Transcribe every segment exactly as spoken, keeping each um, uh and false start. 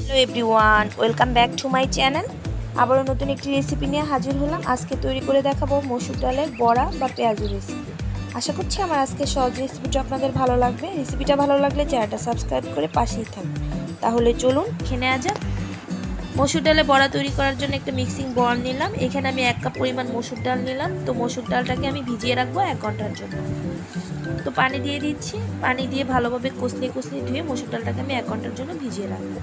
Hello everyone, welcome back to my channel. আবারও নতুন একটি রেসিপি নিয়ে হাজির হলাম। আজকে তৈরি করে দেখাবো মসুর ডালের বড়া বা পেঁয়াজু রেসিপি। আশা করছি আমার আজকে সহজ রেসিপিটা আপনাদের ভালো লাগবে। রেসিপিটা ভালো লাগলে চ্যানেলটা সাবস্ক্রাইব করে পাশেই থাকবে। তাহলে চলুন খেয়ে নেওয়া যাক। মসুর ডালে বড়া তৈরি করার জন্য একটা মিক্সিং বোল নিলাম। এখানে আমি এক কাপ পরিমাণ মসুর ডাল নিলাম। তো মসুর ডালটাকে আমি ভিজিয়ে রাখবো এক ঘন্টার জন্য। তো পানি দিয়ে দিচ্ছি, পানি দিয়ে ভালোভাবে কষলিয়ে কষলিয়ে ধুয়ে মসুর ডালটাকে আমি এক ঘন্টার জন্য ভিজিয়ে রাখবো।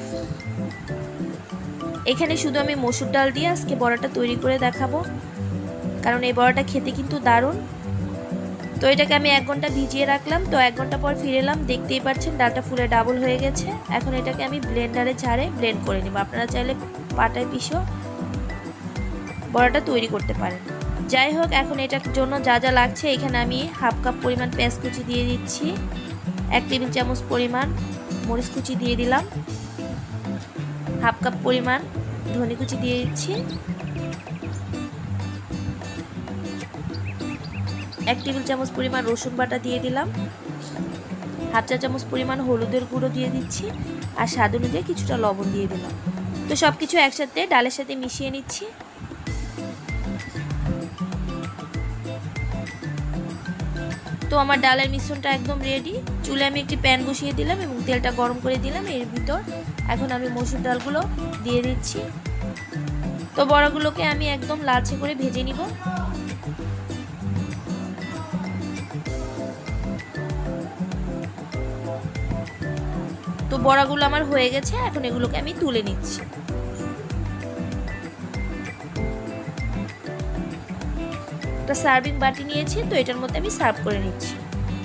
এখানে শুধু আমি মসুর ডাল দিয়ে আজকে বড়াটা তৈরি করে দেখাবো, কারণ এই বড়াটা খেতে কিন্তু দারুণ। তো এটাকে আমি এক ঘন্টা ভিজিয়ে রাখলাম। তো এক ঘন্টা পর ফিরে এলাম, দেখতেই পাচ্ছেন ডালটা ফুলে ডাবল হয়ে গেছে। এখন এটাকে আমি ব্লেন্ডারে ঝাড়ে ব্লেন্ড করে নেব। আপনারা চাইলে পাটায় পিষেও বড়াটা তৈরি করতে পারেন। যাই হোক, এখন এটার জন্য যা যা লাগছে, এখানে আমি হাফ কাপ পরিমাণ পেঁয়াজ কুচি দিয়ে দিচ্ছি, এক টেবিল চামচ পরিমাণ মরিচ কুচি দিয়ে দিলাম, হাফ কাপ পরিমাণ ধনে কুচি দিয়ে দিচ্ছি, এক টেবিল চামচ পরিমাণ রসুন বাটা দিয়ে দিলাম, হাফ চা চামচ পরিমাণ হলুদের গুঁড়ো দিয়ে দিচ্ছি, আর স্বাদ অনুযায়ী কিছুটা লবণ দিয়ে দিলাম। তো সব কিছু একসাথে ডালের সাথে মিশিয়ে নিচ্ছি। তো আমার ডালের মিশ্রণটা একদম রেডি। চুলে আমি একটি প্যান বসিয়ে দিলাম এবং তেলটা গরম করে দিলাম। এর ভিতর এখন আমি মসুর ডালগুলো দিয়ে দিচ্ছি। তো বড়াগুলোকে আমি একদম লালচে করে ভেজে নিব। তো বড়াগুলো আমার হয়ে গেছে, এখন এগুলোকে আমি তুলে নিচ্ছি। একটা সার্ভিং বাটি নিয়েছি, তো এটার মধ্যে আমি সার্ভ করে নিচ্ছি।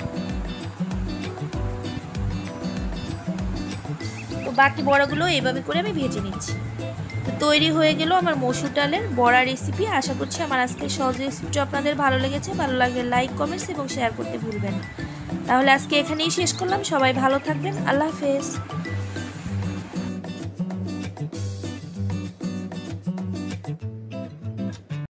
তো বাকি বড়াগুলো এইভাবে করে আমি ভেজে নিচ্ছি। তো তৈরি হয়ে গেল আমার মসুর ডালের বড়া রেসিপি। আশা করছি আমার আজকের সহজ রেসিপিটা আপনাদের ভালো লেগেছে। ভালো লাগলে লাইক, কমেন্টস এবং শেয়ার করতে ভুলবেন না। তাহলে আজকে এখানেই শেষ করলাম। সবাই ভালো থাকবেন। আল্লাহ হাফেজ।